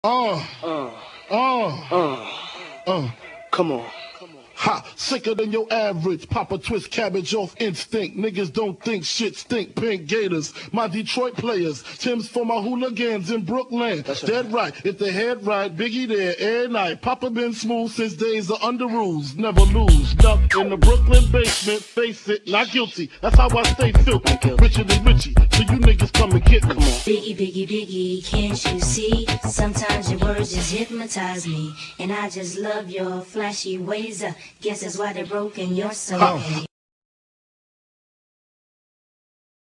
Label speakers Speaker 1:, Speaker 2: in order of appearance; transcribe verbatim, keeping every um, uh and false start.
Speaker 1: Uh,
Speaker 2: Uh,
Speaker 1: uh,
Speaker 2: uh,
Speaker 1: uh.
Speaker 2: come on.
Speaker 1: Ha, sicker than your average. Papa twist cabbage off instinct. Niggas don't think shit stink. Pink Gators, my Detroit players. Tim's for my hooligans in Brooklyn.
Speaker 2: That's
Speaker 1: Dead right. If they head right, Biggie there every night. Papa been smooth since days of under rules. Never lose. Duck in the Brooklyn basement. Face it, not guilty. That's how I stay filthy. Richer than Richie. So you niggas come and get me.
Speaker 3: Biggie, Biggie, Biggie, can't you see? Sometimes your words just hypnotize me. And I just love your flashy ways. Uh, guess that's why they're broken. You're so